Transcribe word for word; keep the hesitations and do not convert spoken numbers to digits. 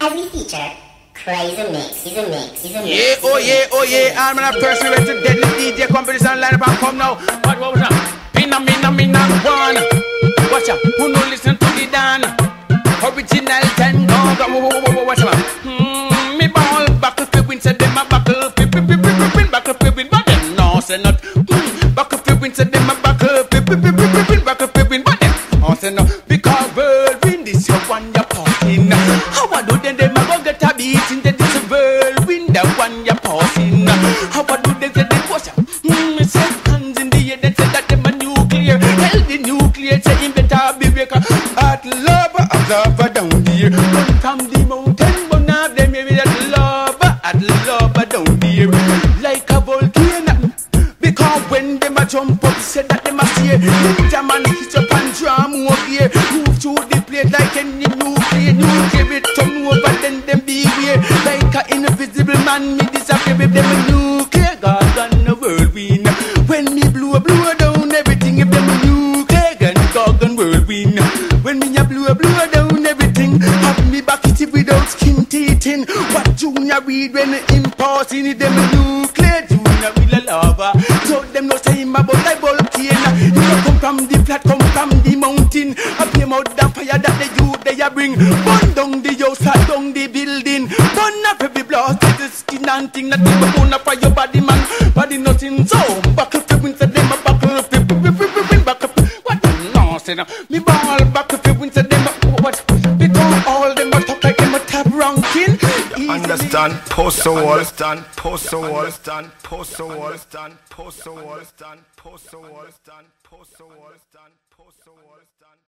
as we feature Crazy Mix, he's a mix, he's a mix. Yeah, oh yeah, oh yeah, I'm gonna personally to deadly D J competition line up and come now. What, what was that? Pina, mina, mina, one. Watch out, who no listen to the Dan? Original ten, go, go, watch out. Hmm, me ball, buckle, flipping, said them a buckle, flipping, flipping, flipping, buckle, flipping, but them no, say not. Hmm, buckle, flipping, said them a buckle, flipping, flipping, flipping, buckle, flipping, but them no, say no. Because whirlwind is your one you're parting. How I do then, them a go get a beat in the this whirlwind, the one you're passing. How I do then, they push up. Hmm, me say hands in the air, they say that them a nuclear. Hell the nuclear, say him better be breaker. At love, at love down there. Come from the mountain, but now them maybe that love, at love down there. Like a volcano. Because when them a jump up, said that them a stay. Ninjaman hit up and drum over here. Move through the plate like any nuclear. Nuclear it turn over, then them beware. Like a invisible man, me disappear with them a nuclear. God on the whirlwind. When me blow, blow down everything, if them a nuclear, gun, God on whirlwind. When me a blow, blow down everything, have me back it without skin teething. What Junior read when him passing it, them a nuclear. Junior will a lava. So them no say him about like volcano. You no come from the flat, come from the mountain. I pay out the fire that the youth they a bring. Burn down the house, cut down the building. Burn up every blast, the skin and thing. That you burn up for your body, man. Body nothing. So buckle flipping, say them a buckle flipping, flipping, flipping, buckle. What nonsense? Me ball buckle flipping, say them a what? Because all them a talk like them a top ranking. Understand, post so understand, post so understand, post so understand, post so understand, post so understand, post so understand.